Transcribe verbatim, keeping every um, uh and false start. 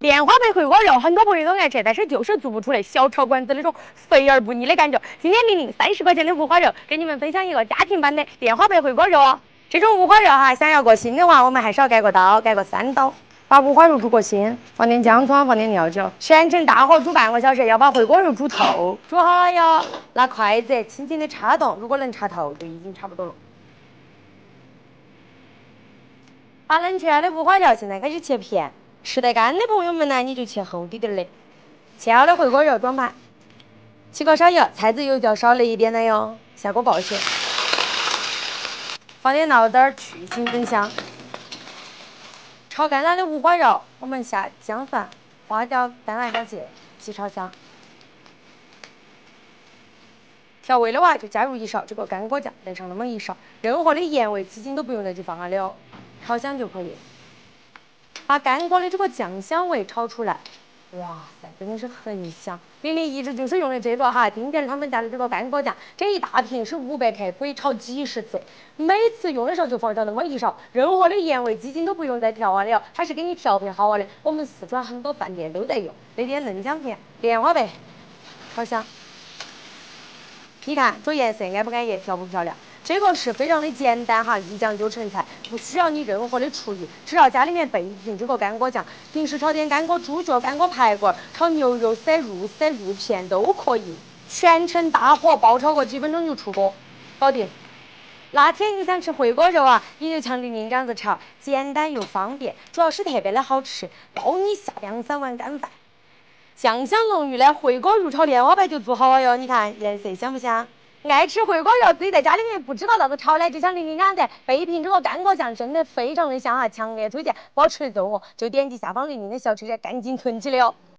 莲花白回锅肉，很多朋友都爱吃，但是就是做不出来小炒馆子那种肥而不腻的感觉。今天零零三十块钱的五花肉，给你们分享一个家庭版的莲花白回锅肉哦。这种五花肉哈，想要过腥的话，我们还是要改个刀，改个三刀。把五花肉煮过鲜，放点姜葱，放点料酒，全程大火煮半个小时，要把回锅肉煮透。煮好了哟，拿筷子轻轻的插动，如果能插透，就已经差不多了。把冷却的五花肉现在开始切片，吃得干的朋友们呢，你就切厚滴点儿的。切好的回锅肉装盘，起锅烧油，菜籽油就要少了一点了哟。下锅爆血，放点醪糟去腥增香。炒干了的五花肉，我们下姜蒜、花椒、干辣椒蟹，起炒香。调味的话，就加入一勺这个干锅酱，来上那么一勺，任何的盐味、鸡精都不用再去放了，炒香就可以。把干锅的这个酱香味炒出来，哇塞，真的是很香。玲玲一直就是用的这个哈，丁点他们家的这个干锅酱，这一大瓶是五百克，可以炒几十次。每次用的时候就放上那么一勺，任何的盐味、鸡精都不用再调了，它是给你调配好了的。我们四川很多饭店都在用。那点嫩姜片、莲花白，炒香。你看这颜色安不安逸，漂不漂亮？这个是非常的简单哈，一酱就成菜，不需要你任何的厨艺，只要家里面备一瓶这个干锅酱。平时炒点干锅猪脚、干锅排骨、炒牛肉丝、肉丝、肉片都可以，全程大火爆炒个几分钟就出锅，搞定。那天你想吃回锅肉啊，你就像玲玲这样子炒，简单又方便，主要是特别的好吃，包你下两三碗干饭。酱香浓郁的回锅肉炒莲花白就做好了哟，你看颜色香不香？爱吃回锅肉，自己在家里面不知道咋子炒呢，就像玲玲这样子备一瓶这个干锅酱，真的非常的香啊，强烈推荐，不好吃的肉哦，就点击下方玲玲的小车车，赶紧囤起来哦。